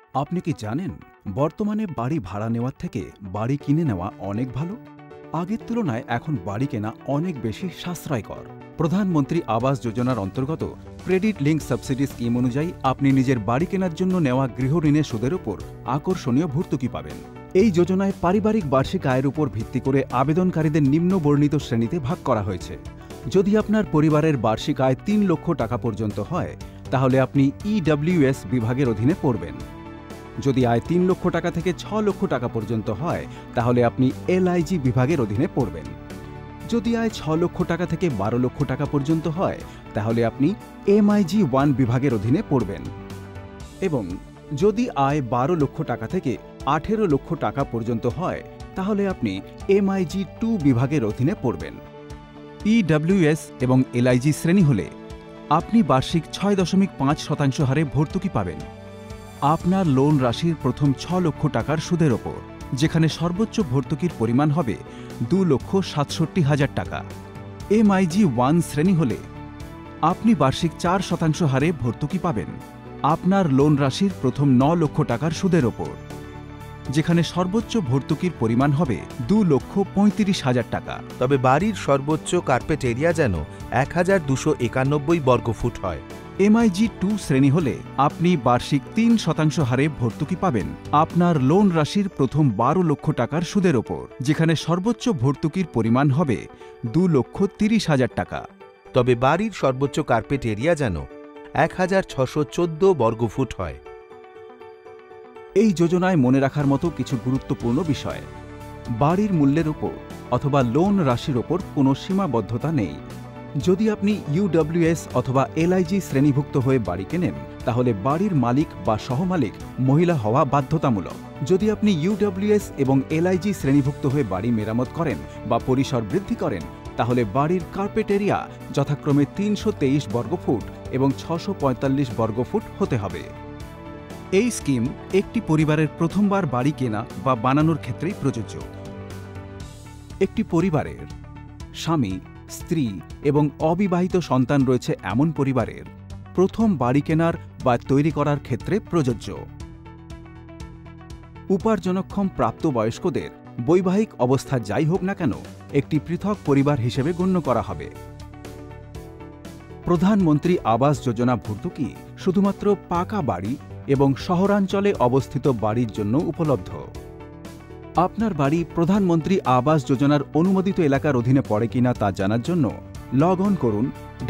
আপনি কি জানেন বর্তমানে বাড়ি ভাড়া নেওয়ার থেকে বাড়ি কিনে নেওয়া অনেক ভালো? আগের তুলনায় এখন বাড়ি কেনা অনেক বেশি সাশ্রয়কর। প্রধানমন্ত্রী আবাস যোজনার অন্তর্গত ক্রেডিট লিঙ্ক সাবসিডি স্কিম অনুযায়ী আপনি নিজের বাড়ি কেনার জন্য নেওয়া গৃহ ঋণের সুদের উপর আকর্ষণীয় ভর্তুকি পাবেন। এই যোজনায় পারিবারিক বার্ষিক আয়ের উপর ভিত্তি করে আবেদনকারীদের নিম্ন বর্ণিত শ্রেণীতে ভাগ করা হয়েছে। যদি আপনার পরিবারের বার্ষিক আয় ৩ লক্ষ টাকা পর্যন্ত হয়, তাহলে আপনি EWS বিভাগের অধীনে পড়বেন। যদি আয় ৩ লক্ষ টাকা থেকে ৬ লক্ষ টাকা পর্যন্ত হয়, তাহলে আপনি LIG বিভাগের অধীনে পড়বেন। যদি আয় ৬ লক্ষ টাকা থেকে ১২ লক্ষ টাকা পর্যন্ত হয়, তাহলে আপনি MIG 1 বিভাগের অধীনে পড়বেন। এবং যদি আয় ১২ লক্ষ টাকা থেকে ১৮ লক্ষ টাকা পর্যন্ত হয়, তাহলে আপনি MIG 2 বিভাগের অধীনে পড়বেন। EWS এবং LIG শ্রেণী হলে আপনি বার্ষিক ৬.৫% হারে ভর্তুকি পাবেন আপনার লোন রাশির প্রথম ৬ লক্ষ টাকার সুদের ওপর, যেখানে সর্বোচ্চ ভর্তুকির পরিমাণ হবে ২,৬৭,০০০ টাকা। MIG 1 শ্রেণী হলে আপনি বার্ষিক ৪% হারে ভর্তুকি পাবেন আপনার লোন রাশির প্রথম ৯ লক্ষ টাকার সুদের ওপর, যেখানে সর্বোচ্চ ভর্তুকির পরিমাণ হবে ২,৩৫,০০০ টাকা। তবে বাড়ির সর্বোচ্চ কার্পেট এরিয়া যেন ১,২৯১ বর্গফুট হয়। MIG 2 শ্রেণী হলে আপনি বার্ষিক ৩% হারে ভর্তুকি পাবেন আপনার লোন রাশির প্রথম ১২ লক্ষ টাকার সুদের ওপর, যেখানে সর্বোচ্চ ভর্তুকির পরিমাণ হবে ২,৩০,০০০ টাকা। তবে বাড়ির সর্বোচ্চ কার্পেট এরিয়া যেন ১,৬১৪ বর্গফুট হয়। এই যোজনায় মনে রাখার মতো কিছু গুরুত্বপূর্ণ বিষয়: বাড়ির মূল্যের ওপর অথবা লোন রাশির ওপর কোনো সীমাবদ্ধতা নেই। যদি আপনি UWS অথবা LIG শ্রেণীভুক্ত হয়ে বাড়ি কেনেন, তাহলে বাড়ির মালিক বা সহমালিক মহিলা হওয়া বাধ্যতামূলক। যদি আপনি UWS এবং LIG শ্রেণীভুক্ত হয়ে বাড়ি মেরামত করেন বা পরিসর বৃদ্ধি করেন, তাহলে বাড়ির কার্পেট এরিয়া যথাক্রমে ৩২৩ বর্গফুট এবং ৬৪৫ বর্গফুট হতে হবে। এই স্কিম একটি পরিবারের প্রথমবার বাড়ি কেনা বা বানানোর ক্ষেত্রেই প্রযোজ্য। একটি পরিবারের স্বামী, স্ত্রী এবং অবিবাহিত সন্তান রয়েছে এমন পরিবারের প্রথম বাড়ি কেনার বা তৈরি করার ক্ষেত্রে প্রযোজ্য। উপার্জনক্ষম প্রাপ্তবয়স্কদের বৈবাহিক অবস্থা যাই হোক না কেন, একটি পৃথক পরিবার হিসেবে গণ্য করা হবে। প্রধানমন্ত্রী আবাস যোজনা ভর্তুকি শুধুমাত্র পাকা বাড়ি এবং শহরাঞ্চলে অবস্থিত বাড়ির জন্য উপলব্ধ। আপনার বাড়ি প্রধানমন্ত্রী আবাস যোজনার অনুমোদিত এলাকার অধীনে পড়ে কিনা তা জানার জন্য লগ অন করুন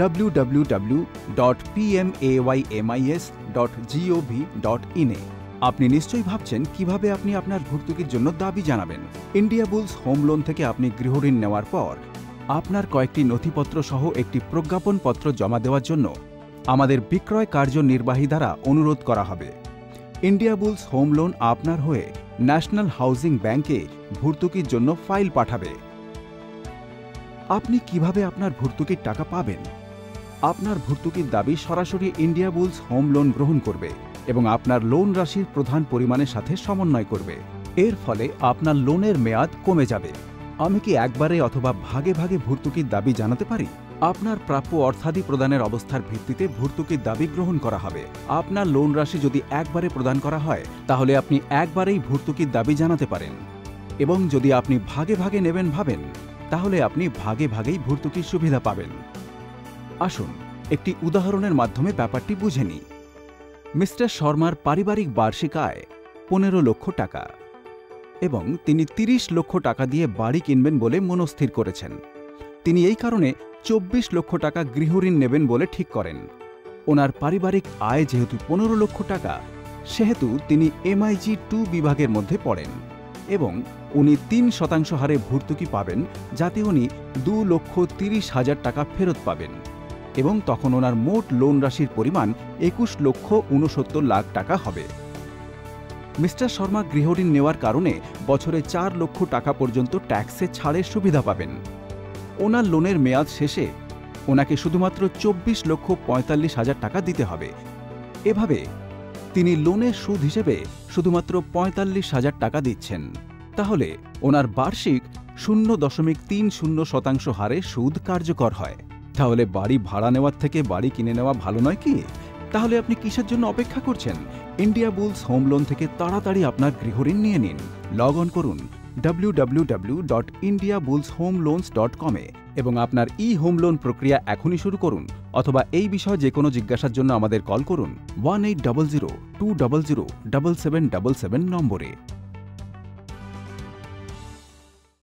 www.pmaymis.gov.in এ। আপনি নিশ্চয়ই ভাবছেন কিভাবে আপনি আপনার ভর্তুকির জন্য দাবি জানাবেন। ইন্ডিয়াবুলস হোম লোন থেকে আপনি গৃহঋণ নেওয়ার পর আপনার কয়েকটি নথিপত্র সহ একটি প্রজ্ঞাপনপত্র জমা দেওয়ার জন্য আমাদের বিক্রয় কার্যনির্বাহী দ্বারা অনুরোধ করা হবে। ইন্ডিয়াবুলস হোম লোন আপনার হয়ে ন্যাশনাল হাউজিং ব্যাংকে ভর্তুকির জন্য ফাইল পাঠাবে। আপনি কিভাবে আপনার ভর্তুকির টাকা পাবেন? আপনার ভর্তুকির দাবি সরাসরি ইন্ডিয়াবুলস হোম লোন গ্রহণ করবে এবং আপনার লোন রাশির প্রধান পরিমাণের সাথে সমন্বয় করবে। এর ফলে আপনার লোনের মেয়াদ কমে যাবে। আমি কি একবারে অথবা ভাগে ভাগে ভর্তুকির দাবি জানাতে পারি? আপনার প্রাপ্য অর্থাদি প্রদানের অবস্থার ভিত্তিতে ভর্তুকির দাবি গ্রহণ করা হবে। আপনার লোন রাশি যদি একবারে প্রদান করা হয়, তাহলে আপনি একবারেই ভর্তুকির দাবি জানাতে পারেন। এবং যদি আপনি ভাগে ভাগে নেবেন ভাবেন, তাহলে আপনি ভাগে ভাগেই ভর্তুকির সুবিধা পাবেন। আসুন একটি উদাহরণের মাধ্যমে ব্যাপারটি বুঝে নিই। মিস্টার শর্মার পারিবারিক বার্ষিক আয় ১৫ লক্ষ টাকা এবং তিনি ৩০ লক্ষ টাকা দিয়ে বাড়ি কিনবেন বলে মনস্থির করেছেন। তিনি এই কারণে ২৪ লক্ষ টাকা গৃহঋণ নেবেন বলে ঠিক করেন। ওনার পারিবারিক আয় যেহেতু ১৫ লক্ষ টাকা, সেহেতু তিনি MIG 2 বিভাগের মধ্যে পড়েন এবং উনি ৩% হারে ভর্তুকি পাবেন, যাতে উনি ২,৩০,০০০ টাকা ফেরত পাবেন এবং তখন ওনার মোট লোন রাশির পরিমাণ ২১,৬৯,০০,০০০ টাকা হবে। মিস্টার শর্মা গৃহঋণ নেওয়ার কারণে বছরে ৪ লক্ষ টাকা পর্যন্ত ট্যাক্সে ছাড়ের সুবিধা পাবেন। ওনার লোনের মেয়াদ শেষে ওনাকে শুধুমাত্র ২৪,৪৫,০০০ টাকা দিতে হবে। এভাবে তিনি লোনের সুদ হিসেবে শুধুমাত্র ৪৫,০০০ টাকা দিচ্ছেন। তাহলে ওনার বার্ষিক ০.৩০% হারে সুদ কার্যকর হয়। তাহলে বাড়ি ভাড়া নেওয়ার থেকে বাড়ি কিনে নেওয়া ভালো নয় কি? তাহলে আপনি কিসের জন্য অপেক্ষা করছেন? ইন্ডিয়াবুলস হোম লোন থেকে তাড়াতাড়ি আপনার গৃহঋণ নিয়ে নিন। লগ অন করুন www.indiabullshomeloans.com এ এবং আপনার হোম লোন প্রক্রিয়া এখনই শুরু করুন, অথবা এই বিষয়ে যে কোনো জিজ্ঞাসার জন্য আমাদের কল করুন 1800 200 7777 নম্বরে।